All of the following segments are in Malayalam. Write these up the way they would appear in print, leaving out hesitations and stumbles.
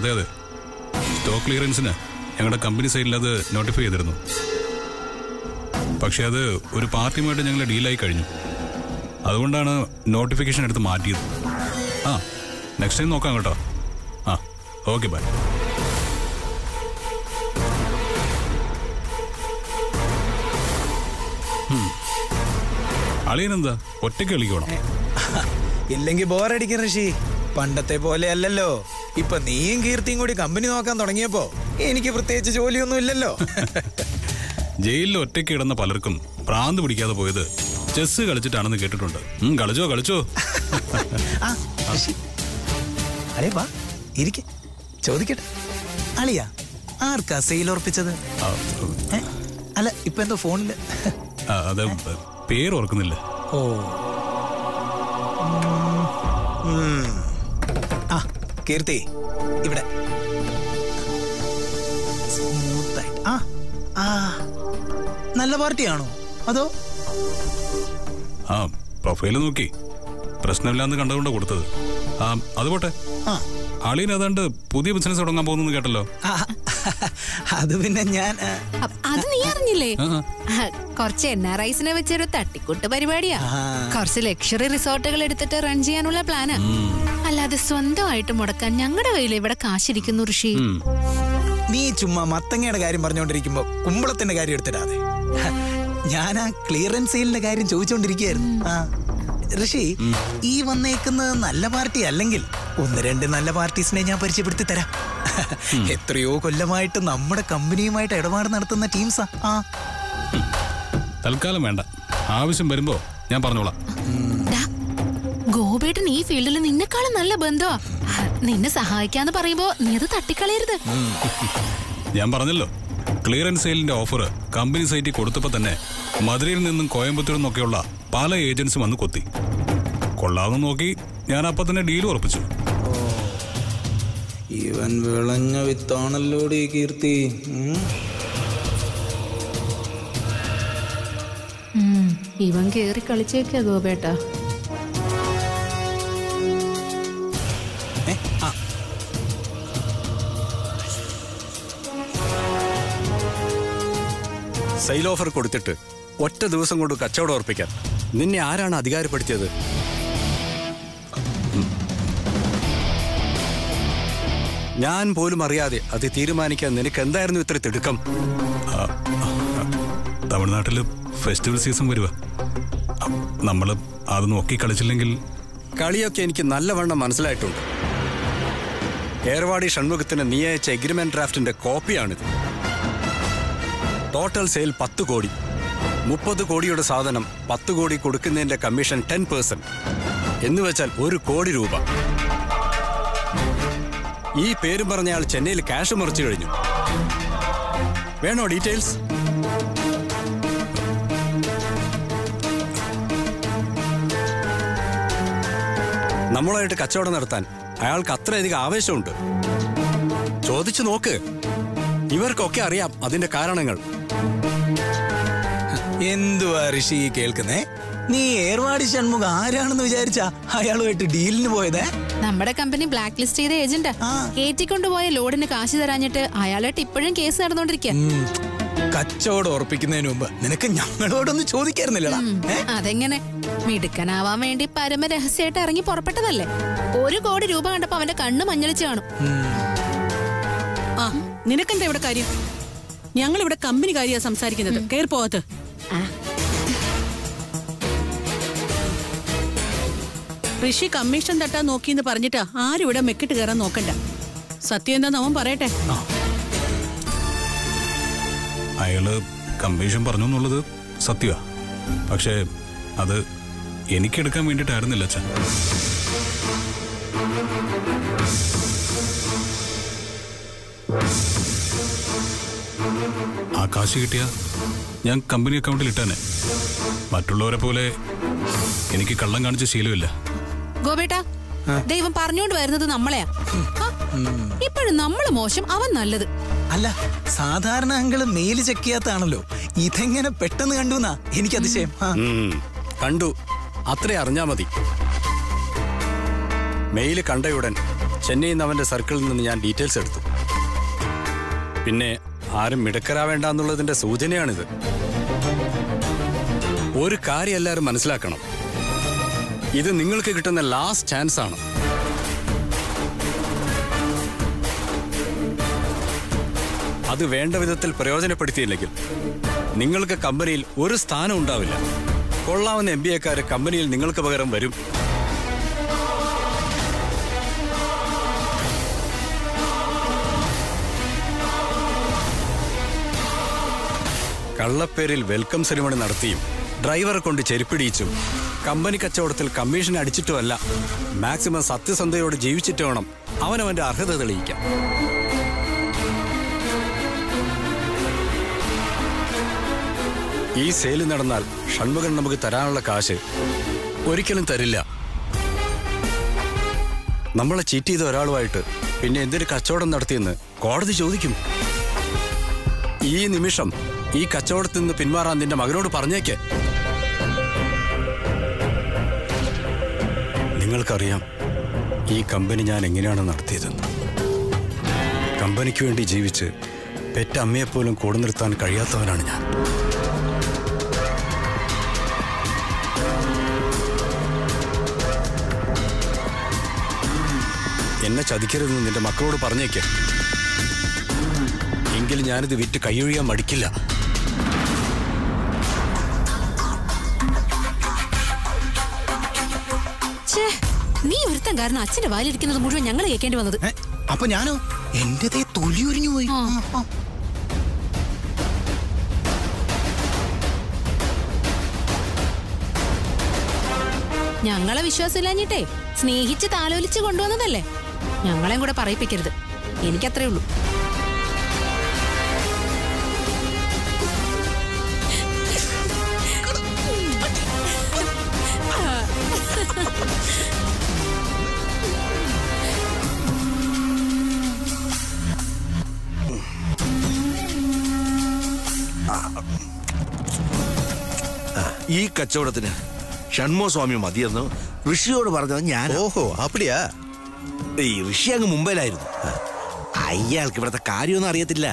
അതെ അതെ, സ്റ്റോക്ക് ക്ലിയറൻസിന് ഞങ്ങളുടെ കമ്പനി സൈഡിൽ അത് നോട്ടിഫൈ ചെയ്തിരുന്നു. പക്ഷെ അത് ഒരു പാർട്ടിയുമായിട്ട് ഞങ്ങൾ ഡീലായി കഴിഞ്ഞു. അതുകൊണ്ടാണ് നോട്ടിഫിക്കേഷൻ എടുത്ത് മാറ്റിയത്. ആ, നെക്സ്റ്റ് ടൈം നോക്കാം കേട്ടോ. ആ, ഓക്കെ, ബൈ. അളിയനെന്താ ഒറ്റയ്ക്ക് കളിക്കണം? ഇല്ലെങ്കിൽ ബോറടിക്കും ഋഷി. പണ്ടത്തെ പോലെ അല്ലല്ലോ. ഇപ്പൊ നീയും കീർത്തിയും കൂടി കമ്പനി നോക്കാൻ തുടങ്ങിയപ്പോ എനിക്ക് പ്രത്യേകിച്ച് ജോലിയൊന്നും ഇല്ലല്ലോ. ജയിലിൽ ഒറ്റയ്ക്ക് കിടന്ന പലർക്കും പ്രാന്ത് പിടിക്കാതെ പോയത് ചെസ് കളിച്ചിട്ടാണെന്ന് കേട്ടിട്ടുണ്ട്. കളിച്ചോ കളിച്ചോ. ചോദിക്കട്ടെ അളിയാ, ആർക്കാ സെയിൽ ഉറപ്പിച്ചത്? അല്ല, ഇപ്പൊ എന്തോ ഫോണില് അത് പേര് ഓർക്കുന്നില്ല. ഓ, ആ കീർത്തി ഇവിടെ. നല്ല പാർട്ടിയാണോ അതോ? ആ, പ്രൊഫൈല് നോക്കി പ്രശ്നമില്ലാന്ന് കണ്ടുകൊണ്ട് കൊടുത്തത്. അത് പോട്ടെ, അളിയൻ ഏതാണ്ട് പുതിയ ബിസിനസ് തുടങ്ങാൻ പോകുന്നു കേട്ടല്ലോ. അത് പിന്നെ ഞാൻ അത് നീ അറിഞ്ഞില്ലേ? കുറച്ച് NRIസിനെ വെച്ചൊരു തട്ടിക്കൂട്ട് പരിപാടിയാ. കുറച്ച് ലക്ഷറി റിസോർട്ടുകൾ എടുത്തിട്ട് റൺ ചെയ്യാനുള്ള പ്ലാനാ. അല്ലാതെ സ്വന്തമായിട്ട് മുടക്കാൻ ഞങ്ങളുടെ കയ്യിൽ ഇവിടെ കാശിരിക്കുന്നു ഋഷി. നീ ചുമ്മാ മത്തങ്ങയുടെ കാര്യം പറഞ്ഞോണ്ടിരിക്കുമ്പോ കുമ്പളത്തിന്റെ കാര്യം എടുത്തിടാതെ. ഞാൻ ആ ക്ലിയറൻസ് സെയിലിന്റെ കാര്യം ചോദിച്ചോണ്ടിരിക്കുകയായിരുന്നു. ഋഷി, ഈ വന്നേക്കുന്നത് നല്ല പാർട്ടി അല്ലെങ്കിൽ 1-2 നല്ല പാർട്ടീസിനെ ഞാൻ പരിചയപ്പെടുത്തി തരാം. എത്രയോ കൊല്ലമായിട്ട് നമ്മുടെ കമ്പനിയുമായിട്ട് ഇടപാട് നടത്തുന്ന ടീംസാ. തൽക്കാലം വേണ്ട, ആവശ്യം വരുമ്പോ ഞാൻ പറഞ്ഞോളാം. ഗോപേട്ടൻ ഈ ഫീൽഡിൽ നിന്നെക്കാളും നല്ല ബന്ധമാ. നിന്നെ സഹായിക്കാന്ന് പറയുമ്പോ നീ അത് തട്ടിക്കളയരുത്. ഞാൻ പറഞ്ഞല്ലോ, ക്ലിയറൻസ് സെയിലിന്റെ ഓഫർ കമ്പനി സൈറ്റിൽ കൊടുത്തപ്പോ തന്നെ മധുരയിൽ നിന്നും കോയമ്പത്തൂരിൽ നിന്നൊക്കെയുള്ള പല ഏജൻസും വന്ന് കൊത്തി. കൊള്ളാമെന്ന് നോക്കി ഞാൻ അപ്പൊ തന്നെ ഡീൽ ഉറപ്പിച്ചു. ഇവൻ വിളഞ്ഞ വിത്താണല്ലോ കീർത്തി. ഇവൻ കേറി കളിച്ചേക്കാ ഗോപേട്ടാ. സെയിൽ ഓഫർ കൊടുത്തിട്ട് ഒറ്റ ദിവസം കൊണ്ട് കച്ചവടം ഉറപ്പിക്കാൻ നിന്നെ ആരാണ് അധികാരപ്പെടുത്തിയത്? ഞാൻ പോലും അറിയാതെ അത് തീരുമാനിക്കാൻ നിനക്ക് എന്തായിരുന്നു ഇത്ര തിടുക്കം? തമിഴ്നാട്ടില് ഫെസ്റ്റിവൽ സീസൺ വരുക, നമ്മള് അത് നോക്കി കളിച്ചില്ലെങ്കിൽ. കളിയൊക്കെ എനിക്ക് നല്ലവണ്ണം മനസ്സിലായിട്ടുണ്ട്. ഏർവാടി ഷൺമുഖത്തിന് നീ അയച്ച എഗ്രിമെന്റ് ഡ്രാഫ്റ്റിന്റെ കോപ്പിയാണിത്. ടോട്ടൽ സെയിൽ 10 കോടി. 30 കോടിയുടെ സാധനം 10 കോടി കൊടുക്കുന്നതിന്റെ കമ്മീഷൻ 10%. എന്ന് വെച്ചാൽ 1 കോടി രൂപ. ഈ പേരും പറഞ്ഞയാൾ ചെന്നൈയിൽ ക്യാഷ് മറിച്ചു കഴിഞ്ഞു. വേണോ ഡീറ്റെയിൽസ്? നമ്മളായിട്ട് കച്ചവടം നടത്താൻ അയാൾക്ക് അത്രയധികം ആവേശമുണ്ട്. ചോദിച്ചു നോക്ക്, ഇവർക്കൊക്കെ അറിയാം അതിന്റെ കാരണങ്ങൾ. എന്തുവാ ഋഷി കേൾക്കുന്നേ? നീ ഏർവാടി ഷൺമുഖം ആരാണെന്ന് വിചാരിച്ചാ അയാളുമായിട്ട് ഡീലിന് പോയതേ? നമ്മുടെ കമ്പനി ബ്ലാക്ക് ലിസ്റ്റ് ചെയ്ത ഏജന്റാ. ഏറ്റിക്കൊണ്ടുപോയ ലോഡിന് കാശ് തരാഞ്ഞിട്ട് അയാളായിട്ട് ഇപ്പോഴും കേസ് നടന്നുകൊണ്ടിരിക്കുക. കച്ചവടം ഉറപ്പിക്കുന്നതിന് മുമ്പ് നിനക്ക് ഞങ്ങളോടൊന്ന് ചോദിക്കായിരുന്നില്ലടാ? അതെങ്ങനെ? മിടുക്കനാവാൻ വേണ്ടി പരമരഹസ്യമായിട്ട് ഇറങ്ങി പുറപ്പെട്ടതല്ലേ. 1 കോടി രൂപ കണ്ടപ്പോ അവന്റെ കണ്ണ് മഞ്ഞളിച്ച് കാണും. നിനക്കെന്താ ഇവിടെ കാര്യം? ഞങ്ങൾ ഇവിടെ കമ്പനി കാര്യ സംസാരിക്കുന്നത്. കയറി പോകത്ത്. ഋഷി കമ്മീഷൻ തട്ടാൻ നോക്കിന്ന് പറഞ്ഞിട്ടാ ആരും ഇവിടെ മെക്കിട്ട് കയറാൻ നോക്കണ്ട. സത്യം എന്താന്ന് അവൻ പറയട്ടെ. അയാള് കമ്മീഷൻ പറഞ്ഞു എന്നുള്ളത് സത്യമാ. പക്ഷേ അത് എനിക്കെടുക്കാൻ വേണ്ടിയിട്ടായിരുന്നില്ല അച്ഛൻ. ആ കാശ് കിട്ടിയ ഞാൻ കമ്പനി അക്കൗണ്ടിൽ ഇട്ടാനെ. മറ്റുള്ളവരെ പോലെ എനിക്ക് കള്ളം കാണിച്ച ശീലമില്ല. ഗോപേട്ടാ, ദൈവം പറഞ്ഞോണ്ട് വരുന്നത് നമ്മളെയാ. ഇപ്പോഴും നമ്മള് മോശം, അവൻ നല്ലത്. അല്ല, സാധാരണ അങ്കിള് മെയില് ചെക്ക് ചെയ്യാത്താണല്ലോ. ഇതെങ്ങനെ പെട്ടെന്ന് കണ്ടുന്നാ എനിക്ക് അതിശയം. കണ്ടു, അത്രേ അറിഞ്ഞാ മതി. മെയില് കണ്ടയുടൻ ചെന്നൈയിൽ നിന്ന് അവന്റെ സർക്കിളിൽ നിന്ന് ഞാൻ ഡീറ്റെയിൽസ് എടുത്തു. പിന്നെ ആരും മിടക്കരാവേണ്ട എന്നുള്ളതിന്റെ സൂചനയാണിത്. ഒരു കാര്യം എല്ലാവരും മനസ്സിലാക്കണം, ഇത് നിങ്ങൾക്ക് കിട്ടുന്ന ലാസ്റ്റ് ചാൻസ് ആണ്. അത് വേണ്ട വിധത്തിൽ പ്രയോജനപ്പെടുത്തിയില്ലെങ്കിൽ നിങ്ങൾക്ക് കമ്പനിയിൽ ഒരു സ്ഥാനം ഉണ്ടാവില്ല. കൊള്ളാവുന്ന MBA-ക്കാര് കമ്പനിയിൽ നിങ്ങൾക്ക് പകരം വരും. കള്ളപ്പേരിൽ വെൽക്കം സെറിമണി നടത്തിയും ഡ്രൈവറെ കൊണ്ട് ചെരുപ്പിടിയിച്ചും കമ്പനി കച്ചവടത്തിൽ കമ്മീഷൻ അടിച്ചിട്ടുമല്ല, മാക്സിമം സത്യസന്ധയോട് ജീവിച്ചിട്ട് വേണം അവനവന്റെ അർഹത തെളിയിക്കാൻ. ഈ സെയിൽ നടന്നാൽ ഷൺമുഖൻ നമുക്ക് തരാനുള്ള കാശ് ഒരിക്കലും തരില്ല. നമ്മളെ ചീറ്റ് ചെയ്ത ഒരാളുമായിട്ട് പിന്നെ എന്തൊരു കച്ചവടം നടത്തിയെന്ന് കോടതി ചോദിക്കും. ഈ നിമിഷം ഈ കച്ചവടത്തിൽ നിന്ന് പിന്മാറാൻ നിന്റെ മകനോട് പറഞ്ഞേക്ക്. നിങ്ങൾക്കറിയാം ഈ കമ്പനി ഞാൻ എങ്ങനെയാണ് നടത്തിയതെന്ന്. കമ്പനിക്ക് വേണ്ടി ജീവിച്ച് പെറ്റ അമ്മയെപ്പോലും കൂടെ നിർത്താൻ കഴിയാത്തവനാണ് ഞാൻ. എന്നെ ചതിക്കരുതെന്ന് നിന്റെ മക്കളോട് പറഞ്ഞേക്ക്. എങ്കിൽ ഞാനിത് വിറ്റ് കൈയൊഴിയാൻ മടിക്കില്ല. നീ ഒരുത്തൻ കാരണം അച്ഛന്റെ വാലിരിക്കുന്നത് മുഴുവൻ ഞങ്ങൾ കേൾക്കേണ്ടി വന്നത്. അപ്പൊ ഞാനോ എന്റെ തൊലി ഉരിഞ്ഞു പോയി. ഞങ്ങളെ വിശ്വാസമില്ലാഞ്ഞിട്ടേ സ്നേഹിച്ച് താലോലിച്ച് കൊണ്ടുവന്നതല്ലേ. ഞങ്ങളെയും കൂടെ പറയിപ്പിക്കരുത്. എനിക്കത്രേ ഉള്ളൂ. ഈ കച്ചവടത്തിന് ഷൺമോ സ്വാമി മതിയെന്ന് ഋഷിയോട് പറഞ്ഞത് ഞാൻ. ഓഹോ, അപ്പടിയാ. ഈ ഋഷി അങ്ങ് മുംബൈയിലായിരുന്നു. അയാൾക്ക് ഇവിടുത്തെ കാര്യമൊന്നും അറിയത്തില്ല.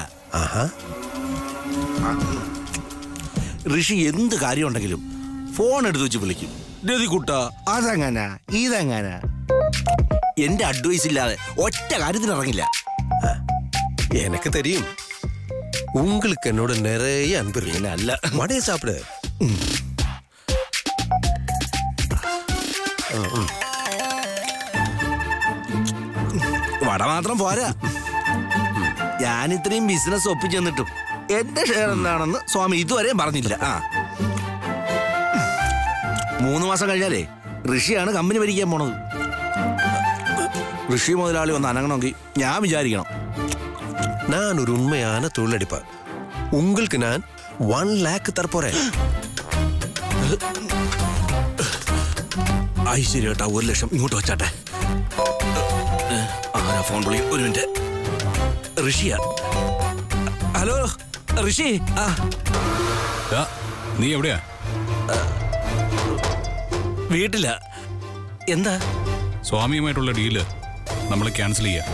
ഋഷി എന്ത് കാര്യം ഉണ്ടെങ്കിലും ഫോൺ എടുത്ത് വെച്ച് വിളിക്കും. രതികുട്ട അതങ്ങനെ ഇതങ്ങനെ. എന്റെ അഡ്വൈസ് ഇല്ലാതെ ഒറ്റ കാര്യത്തിന് ഇറങ്ങില്ല. எனக்கு தெரியும், உங்களுக்கு என்னோட நிறைய அன்பு இருக்கு. அல்ல வடையை சாப்பிடு. വട മാത്രം പോരാ, ഞാൻ ഇത്രയും ബിസിനസ് ഒപ്പിച്ചെന്നിട്ടും എന്റെ ഷെയർ എന്താണെന്ന് സ്വാമി ഇതുവരെയും പറഞ്ഞില്ല. 3 മാസം കഴിഞ്ഞാലേ ഋഷിയാണ് കമ്പനി ഭരിക്കാൻ പോണത്. ഋഷി മുതലാളി ഒന്ന് അനങ്ങണമെങ്കിൽ ഞാൻ വിചാരിക്കണം. நான் ஒரு உண்மையான தொழிலடிப்பா. உங்களுக்கு நான் 1 lakh தரப்போறேன். ശരി കേട്ടാ, 1 ലക്ഷം ഇങ്ങോട്ട് വെച്ചാട്ടെ. ആരാ ഫോൺ വിളി? ഒരു മിനിറ്റ്. ഋഷിയാ. ഹലോ ഋഷി. നീ എവിടെയാ? വീട്ടില. എന്താ? സ്വാമിയുമായിട്ടുള്ള ഡീല് നമ്മൾ ക്യാൻസൽ ചെയ്യാം.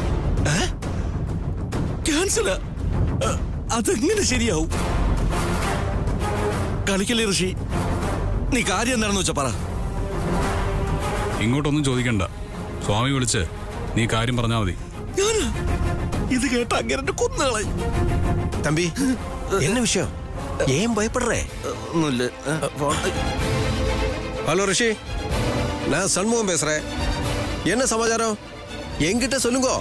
ക്യാൻസലാ? അതെങ്ങനെ ശരിയാവും? കളിക്കല്ലേ ഋഷി. നീ കാര്യം എന്താണെന്ന് വെച്ചാ പറ. ഇങ്ങോട്ടൊന്നും ചോദിക്കണ്ട. സ്വാമി വിളിച്ച് നീ കാര്യം പറഞ്ഞാ മതി. ഇത് കേട്ട അങ്ങനെ കൊന്നുകളെ. தம்பி, என்ன விஷயம்? ஏன் பயப்படுற? ഒന്നുമില്ല. ஹலோ ரிஷி, நான் சண்முகம் பேசுறேன். என்ன சமாச்சாரம்? என்கிட்ட சொல்லுங்க.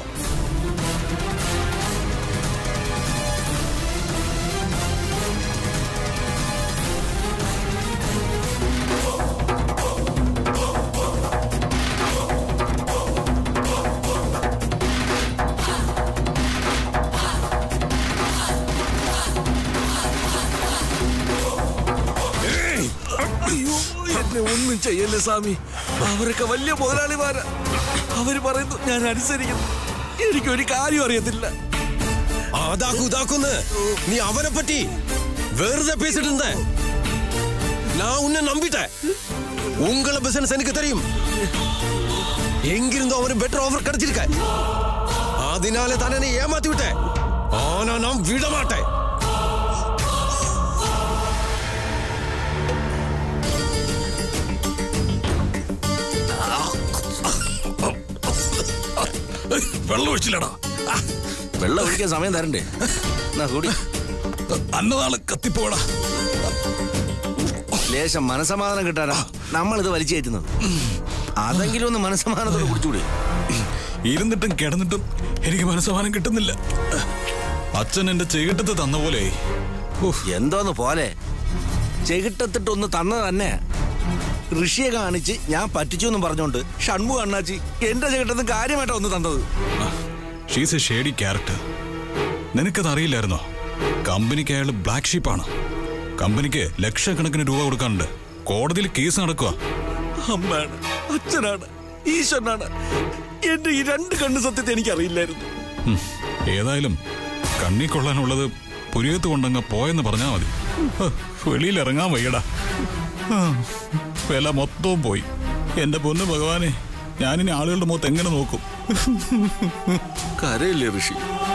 ഒന്നും ചെയ്യല്ലേ സ്വാമി. അവരൊക്കെ വലിയ മുതലാളിമാരാ. അവര് പറയുന്നു ഞാൻ അനുസരിക്കുന്നു. എനിക്കൊരു കാര്യം അറിയത്തില്ല. அதாக்குன்னு நீ அவனை பற்றி வெறுத பேசிட்டு இருந்த. நான் உன்னை நம்பிட்டேன். உங்களை பிசினஸ் எனக்கு தெரியும். എങ്കിലും അവന് ബെറ്റർ ഓഫർ കിടച്ചിരിക്ക അതിനാലെ തന്നെ ഏമാത്തി വിട്ടേ ആനാ നാം വിടമാട്ടെ വെള്ളം ഒഴിച്ചില്ലടാ. വെള്ളം ഒഴിക്കാൻ സമയം തരണ്ടേ? കൂടി അന്നനാള് കത്തിപ്പോടാ. ലേശം മനസമാധാനം കിട്ടാനാ നമ്മളിത് വലിച്ചു കയറ്റുന്നത്. അതെങ്കിലും ഒന്ന് മനസമാധാനത്തോടെ കുടിച്ചുകൂടി. ഇരുന്നിട്ടും കിടന്നിട്ടും എനിക്ക് മനസ്സമാനം കിട്ടുന്നില്ല. അച്ഛൻ എന്റെ ചെകിട്ടത്ത് തന്ന പോലെ. എന്തോന്ന് പോലെ ചെകിട്ടത്തിട്ടൊന്ന് തന്നത് തന്നെ. ഋഷിയെ കാണിച്ച് ഞാൻ പറ്റിച്ചു എന്നും പറഞ്ഞോണ്ട് ഷൺമുഖ അണ്ണാച്ചി എന്റെ ചെകിട്ടത്ത് കാര്യമായിട്ടാ ഒന്ന് തന്നത്. She's a shady character. നിനക്കത് അറിയില്ലായിരുന്നോ? കമ്പനിക്ക് അയാൾ ബ്ലാക്ക് ഷീപ്പാണ്. കമ്പനിക്ക് ലക്ഷക്കണക്കിന് രൂപ കൊടുക്കാനുണ്ട്. കോടതിയിൽ കേസ് നടക്കുക. അമ്മയാണ്, അച്ഛനാണ്, ഈശ്വരനാണ്. എന്റെ ഈ രണ്ട് കണ്ണ് സത്യത്തെ എനിക്കറിയില്ലായിരുന്നു. ഏതായാലും കണ്ണി കൊള്ളാനുള്ളത് പുരിയത്ത് കൊണ്ടങ്ങ് പോയെന്ന് പറഞ്ഞാൽ മതി. വെളിയിലിറങ്ങാൻ വയ്യടാ. വില മൊത്തവും പോയി. എന്റെ പൊന്നു ഭഗവാനെ, ഞാനിനി ആളുകളുടെ മുഖത്ത് എങ്ങനെ നോക്കും? കരയില്ലേ ഋഷി?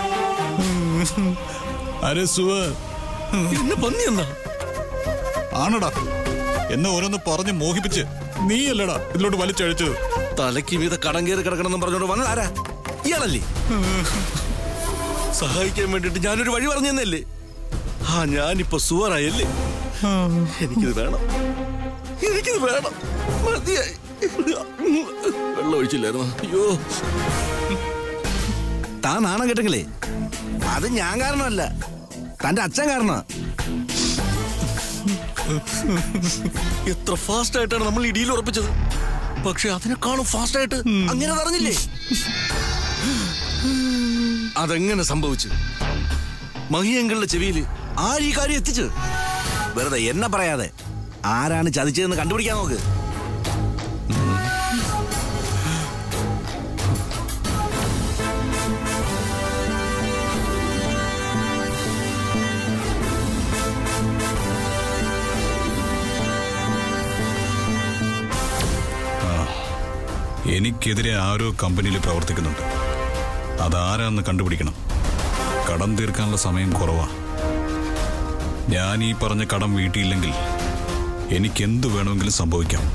അരെ സുവ എന്നെ പന്നി എന്നാ ആണടാ. എന്നെ ഓരോന്ന് പറഞ്ഞ് മോഹിപ്പിച്ച് നീയല്ലടാ ഇതിലോട്ട് വലിച്ചഴിച്ചത്. തലയ്ക്ക് മീത കടം കയറി കിടക്കണമെന്ന് പറഞ്ഞോണ്ട് വന്നത് ആരാ? ഇയാളല്ലേ? സഹായിക്കാൻ വേണ്ടിട്ട് ഞാനൊരു വഴി പറഞ്ഞു തന്നല്ലേ? ഞാനിപ്പോ സുവറായല്ലേ? എനിക്കിത് വേണം, എനിക്കിത് വേണം. മതിയായി. വെള്ളം ഒഴിച്ചില്ലായിരുന്നു. അയ്യോ, താൻ നാണം കേട്ടെങ്കിലേ അത് ഞാൻ കാരണമല്ല, തന്റെ അച്ഛൻ കാരണ. എത്ര ഫാസ്റ്റ് ആയിട്ടാണ് നമ്മൾ ഈ ഡീൽ ഉറപ്പിച്ചത്. പക്ഷെ അതിനെക്കാളും ഫാസ്റ്റ് ആയിട്ട് അങ്ങനെ പറഞ്ഞില്ലേ? അതെങ്ങനെ സംഭവിച്ചു? മഹിയങ്കളുടെ ചെവിയില് ആര് ഈ കാര്യം എത്തിച്ചു? വെറുതെ എന്നെ പറയാതെ ആരാണ് ചതിച്ചതെന്ന് കണ്ടുപിടിക്കാൻ നോക്ക്. എനിക്കെതിരെ ആരോ കമ്പനിയിൽ പ്രവർത്തിക്കുന്നുണ്ട്. അതാരാന്ന് കണ്ടുപിടിക്കണം. കടം തീർക്കാനുള്ള സമയം കുറവാ. ഞാൻ ഈ പറഞ്ഞ കടം വീട്ടിയില്ലെങ്കിൽ എനിക്കെന്തു വേണമെങ്കിലും സംഭവിക്കാം.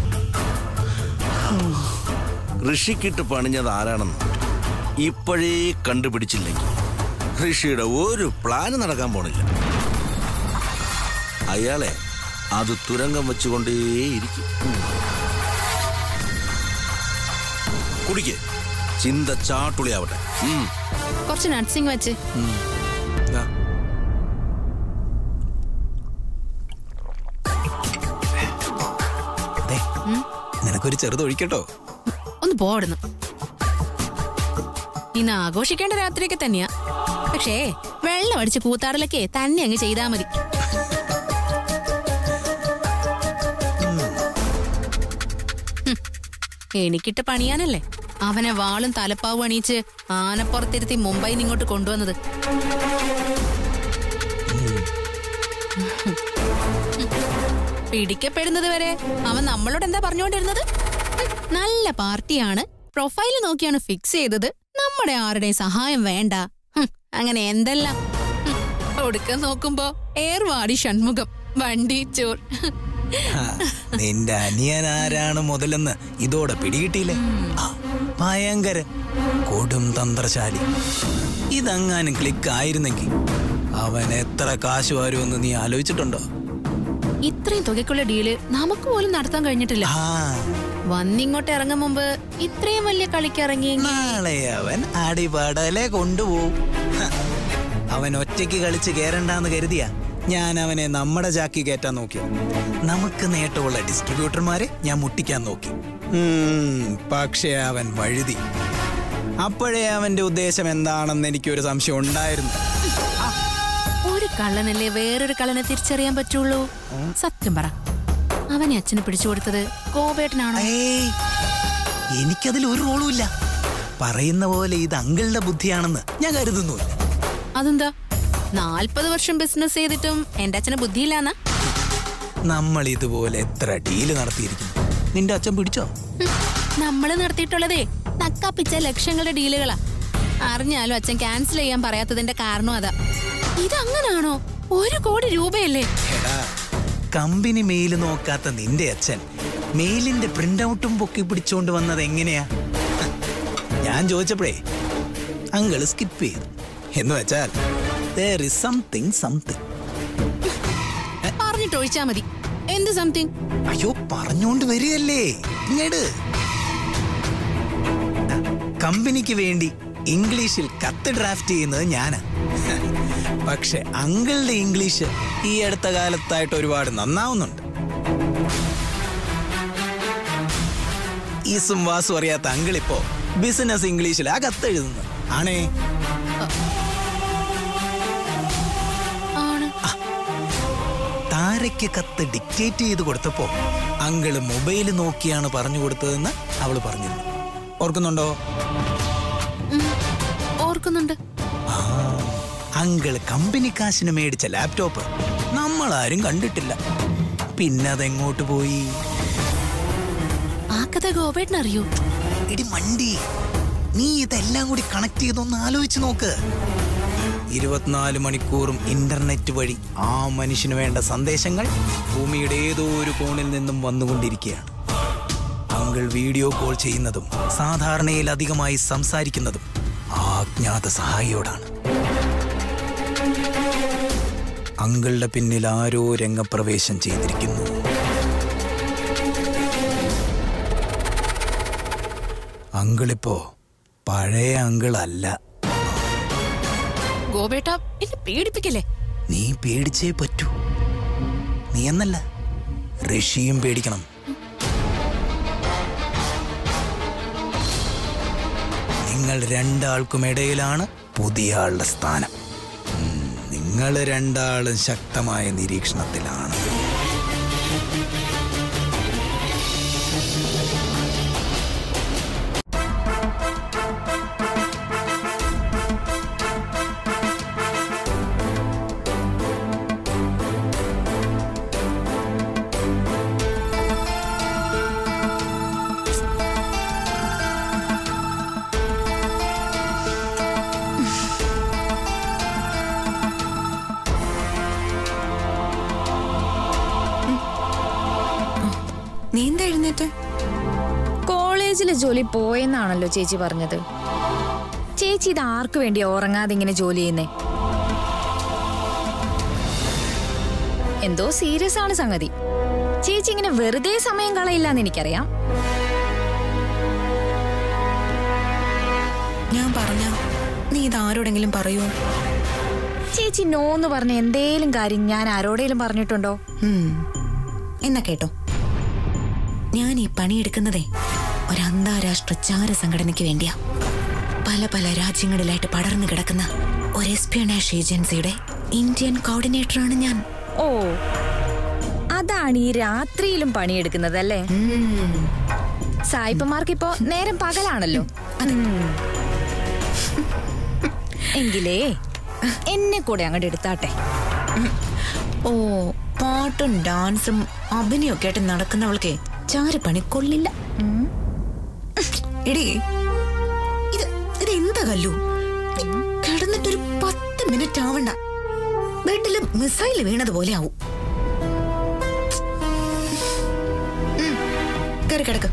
ഋഷിക്കിട്ട് പണിഞ്ഞത് ആരാണെന്ന് ഇപ്പോഴേ കണ്ടുപിടിച്ചില്ലെങ്കിൽ ഋഷിയുടെ ഒരു പ്ലാന് നടക്കാൻ പോണില്ല. അയാളെ അത് തുരങ്കം വെച്ചുകൊണ്ടേയിരിക്കും. കുടിക്ക്, ചിന്ത ചാട്ടുളിയാവട്ടെ. കുറച്ച് നട്സിങ് വെച്ച്. നിനക്കൊരു ചെറുതൊഴിക്കട്ടോ? ഒന്ന് പോടുന്നു. ഇന്ന് ആഘോഷിക്കേണ്ട രാത്രിയൊക്കെ തന്നെയാ. പക്ഷേ വെള്ളം അടിച്ച് കൂത്താടലൊക്കെ തന്നെ അങ്ങ് ചെയ്താ മതി. എനിക്കിട്ട് പണിയാനല്ലേ അവനെ വാളും തലപ്പാവും അണിയിച്ച് ആനപ്പുറത്തിരുത്തി മുംബൈയിൽ ഇങ്ങോട്ട് കൊണ്ടുവന്നത്. പിടിക്കപ്പെടുന്നത് വരെ അവൻ നമ്മളോട് എന്താ പറഞ്ഞുകൊണ്ടിരുന്നത്? നല്ല പാർട്ടിയാണ്, പ്രൊഫൈല് നോക്കിയാണ് ഫിക്സ് ചെയ്തത്, നമ്മുടെ ആരുടെയും സഹായം വേണ്ട, അങ്ങനെ എന്തെല്ലാം. ഒടുക്കം നോക്കുമ്പോ ഏർവാടി ഷൺമുഖം, വണ്ടി ചോർ. നിന്റെ അനിയൻ ആരാണ് മുതലെന്ന് ഇതോടെ പിടികിട്ടിയില്ലേ? ഭയങ്കര കൊടും തന്ത്രശാലി. ഇതങ്ങാനും ക്ലിക്ക് ആയിരുന്നെങ്കിൽ അവൻ എത്ര കാശ് വരുമെന്ന് നീ ആലോചിച്ചിട്ടുണ്ടോ? ഇത്രയും തുകയ്ക്കുള്ള ഡീല് നമുക്ക് പോലും നടത്താൻ കഴിഞ്ഞിട്ടില്ല. വന്നിങ്ങോട്ട് ഇറങ്ങും മുമ്പ് ഇത്രയും വലിയ കളിക്ക് ഇറങ്ങി. നാളെ അവൻ അടിപടലെ കൊണ്ടുപോകും. അവൻ ഒറ്റയ്ക്ക് കളിച്ച് കേറണ്ടെന്ന് കരുതിയാ ഞാൻ അവനെ നമ്മുടെ ചാക്കി കയറ്റാൻ നോക്കി. നമുക്ക് നേട്ടമുള്ള ഡിസ്ട്രിബ്യൂട്ടർമാരെ ഞാൻ മുട്ടിക്കാൻ നോക്കി. പക്ഷേ അവൻ വഴുതി. അപ്പോഴേ അവന്റെ ഉദ്ദേശം എന്താണെന്ന് എനിക്കൊരു സംശയം ഉണ്ടായിരുന്നു. ഒരു കള്ളനല്ലേ വേറൊരു കള്ളനെ തിരിച്ചറിയാൻ പറ്റുള്ളൂ. സത്യം പറ, അവനെ അച്ഛന് പിടിച്ചു കൊടുത്തത് ഗോപേട്ടനാണോ? എനിക്കതിൽ ഒരു റോളും ഇല്ല. പറയുന്ന പോലെ ഇത് അങ്കിളുടെ ബുദ്ധിയാണെന്ന് ഞാൻ കരുതുന്നുമില്ല. അതെന്താ? 40 വർഷം ബിസിനസ് ചെയ്തിട്ടും എന്റെ അച്ഛന് ബുദ്ധിയില്ലാന്നാ? നമ്മൾ ഇതുപോലെ എത്ര ഡീല് നടത്തിയിരിക്കുന്നു. നിന്റെ അച്ഛൻ പിടിച്ചോ? നമ്മള് നടത്തിയിട്ടുള്ളതേ നക്കാപ്പിച്ച ലക്ഷങ്ങളുടെ ഡീലുകളാ. അറിഞ്ഞാലും അച്ഛൻ ക്യാൻസൽ ചെയ്യാൻ പറയാത്തതിന്റെ കാരണം അതാ. ഇതങ്ങനാണോ? 1 കോടി രൂപയല്ലേ? എടാ, കമ്പനി മെയിൽ നോക്കാത്ത നിന്റെ അച്ഛൻ മെയിലിന്റെ പ്രിന്റ് ഔട്ടും പൊക്കി പിടിച്ചോണ്ട് വന്നത് എങ്ങനെയാ? ഞാൻ ചോദിച്ചപ്പോഴേ അങ്കിള് സ്കിപ്പ് ചെയ്തു. എന്ന് വെച്ചാൽ there is something. പറഞ്ഞിട്ടൊഴിച്ചാ മതി. എന്ത് സംതിങ്? അയ്യോ, പറഞ്ഞോണ്ട് വരികയല്ലേ ഇങ്ങട്. കമ്പനിക്ക് വേണ്ടി ഇംഗ്ലീഷിൽ കത്ത് ഡ്രാഫ്റ്റ് ചെയ്യുന്നത് ഞാനാ. പക്ഷെ അങ്കിളുടെ ഇംഗ്ലീഷ് ഈ അടുത്ത കാലത്തായിട്ട് ഒരുപാട് നന്നാവുന്നുണ്ട്. ഈസും വാസും അറിയാത്ത അങ്കിളിപ്പോ ബിസിനസ് ഇംഗ്ലീഷിലാ കത്ത് എഴുതുന്നത്. ആണേ, താരയ്ക്ക് കത്ത് ഡിക്റ്റേറ്റ് ചെയ്ത് കൊടുത്തപ്പോ അങ്കിള് മൊബൈൽ നോക്കിയാണ് പറഞ്ഞു കൊടുത്തതെന്ന് അവള് പറഞ്ഞിരുന്നു. ഓർക്കുന്നുണ്ടോ? ഓർക്കുന്നുണ്ട്. അങ്കിള് കമ്പനി കാശിന് മേടിച്ച ലാപ്ടോപ്പ് നമ്മളാരും കണ്ടിട്ടില്ല. പിന്നെ അതെങ്ങോട്ട് പോയി? ആ കഥ ഗോപേട്ടനറിയോ? എടി മണ്ടി, നീ ഇതെല്ലാം കൂടി കണക്ട് ചെയ്തൊന്ന് ആലോചിച്ച് നോക്ക്. 24 മണിക്കൂറും ഇന്റർനെറ്റ് വഴി ആ മനുഷ്യന് വേണ്ട സന്ദേശങ്ങൾ ഭൂമിയുടെ ഏതോ ഒരു കോണിൽ നിന്നും വന്നുകൊണ്ടിരിക്കുകയാണ്. അങ്കിൾ വീഡിയോ കോൾ ചെയ്യുന്നതും സാധാരണയിൽ അധികമായി സംസാരിക്കുന്നതും ആ അജ്ഞാത സഹായിയോടാണ്. അങ്കിളുടെ പിന്നിൽ ആരോ രംഗപ്രവേശം ചെയ്തിരിക്കുന്നു. അങ്കിളിപ്പോ പഴയ അങ്കിളല്ല. ഗോപേട്ട, എന്നെ പേടിപ്പിക്കല്ലേ? നീ പേടിച്ചേ പറ്റൂ. നീ എന്നല്ല, ഋഷിയും പേടിക്കണം. നിങ്ങൾ രണ്ടാൾക്കുമിടയിലാണ് പുതിയ ആളുടെ സ്ഥാനം. നിങ്ങൾ രണ്ടാളും ശക്തമായ നിരീക്ഷണത്തിലാണ്. നീ എന്താ എഴുന്നേറ്റ്? കോളേജിലെ ജോലി പോയെന്നാണല്ലോ ചേച്ചി പറഞ്ഞത്. ചേച്ചി ഇത് ആർക്കു വേണ്ടി ഉറങ്ങാതെ ഇങ്ങനെ ജോലി ചെയ്യുന്നേ? എന്തോ സീരിയസ് ആണ് സംഗതി. ചേച്ചി ഇങ്ങനെ വെറുതെ സമയം കളയില്ലാന്ന് എനിക്കറിയാം. ഞാൻ പറഞ്ഞ നീ ഇത് ആരോടെങ്കിലും പറയൂ? ചേച്ചി നോന്ന് പറഞ്ഞ എന്തേലും കാര്യം ഞാൻ ആരോടെങ്കിലും പറഞ്ഞിട്ടുണ്ടോ? എന്നാ കേട്ടോ, ഞാൻ ഈ പണിയെടുക്കുന്നതേ ഒരു അന്താരാഷ്ട്ര ചാര സംഘടനയ്ക്ക് വേണ്ടിയാ. പല പല രാജ്യങ്ങളിലായിട്ട് പടർന്നു കിടക്കുന്ന ഒരു എസ്പിയോണേജ് ഏജൻസിയുടെ ഇന്ത്യൻ കോർഡിനേറ്ററാണ് ഞാൻ. ഓ, അതാണ് ഈ രാത്രിയിലും പണിയെടുക്കുന്നതല്ലേ? സായിപ്പന്മാർക്കിപ്പോ നേരം പകലാണല്ലോ. എങ്കിലേ എന്നെ കൂടെ അങ്ങോട്ട് എടുത്താട്ടെ. ഓ, പാട്ടും ഡാൻസും അഭിനയൊക്കെ ആയിട്ട് നടക്കുന്നവൾക്ക് ചാരപ്പണി കൊള്ളില്ല. എടീ, ഇത് എന്താ കല്ലു? കിടന്നിട്ടൊരു 10 മിനിറ്റ് ആവണ്ട, ബെഡില് മിസൈല് വീണതുപോലെ ആവും. കയറി കിടക്ക്.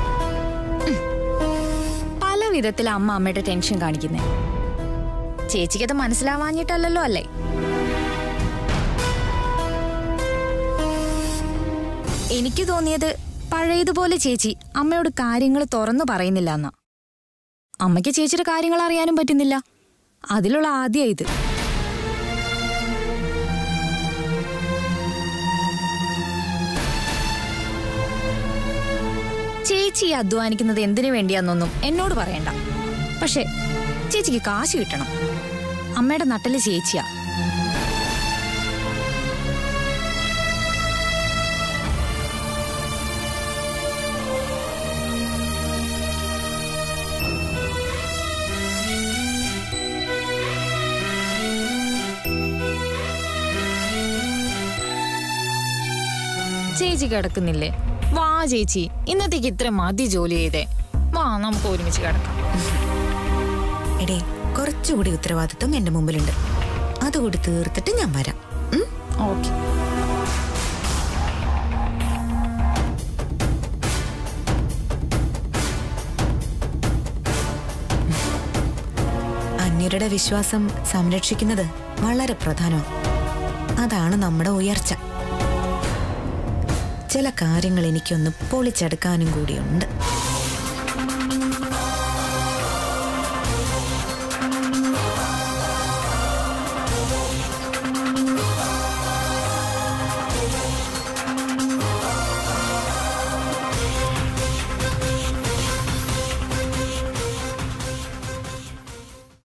പല വിധത്തിൽ അമ്മ അമ്മയുടെ ടെൻഷൻ കാണിക്കുന്നേ. ചേച്ചിക്കത് മനസ്സിലാവാഞ്ഞിട്ടല്ലോ അല്ലേ? എനിക്ക് തോന്നിയത് പഴയതുപോലെ ചേച്ചി അമ്മയോട് കാര്യങ്ങൾ തുറന്നു പറയുന്നില്ല എന്നാ. അമ്മയ്ക്ക് ചേച്ചിയുടെ കാര്യങ്ങൾ അറിയാനും പറ്റുന്നില്ല. അതിലുള്ള ആദ്യം ഇത്. ചേച്ചി അധ്വാനിക്കുന്നത് എന്തിനു വേണ്ടിയാന്നൊന്നും എന്നോട് പറയണ്ട. പക്ഷെ ചേച്ചിക്ക് കാശ് കിട്ടണം. അമ്മയുടെ നട്ടല് ചേച്ചിയാ. ചേച്ചി കിടക്കുന്നില്ലേ? വാ ചേച്ചി, ഇന്നത്തേക്ക് ഇത്ര മതി ജോലി ചെയ്തേ. വാ നമുക്ക് ഒരുമിച്ച് കിടക്കാം. എടേ, കുറച്ചുകൂടി ഉത്തരവാദിത്വം എന്റെ മുമ്പിലുണ്ട്. അതുകൂടി തീർത്തിട്ട് ഞാൻ വരാം. ഓക്കെ. അന്യരുടെ വിശ്വാസം സംരക്ഷിക്കുന്നത് വളരെ പ്രധാനമാണ്. അതാണ് നമ്മുടെ ഉയർച്ച. ചില കാര്യങ്ങൾ എനിക്കൊന്ന് പൊളിച്ചെടുക്കാനും കൂടിയുണ്ട്.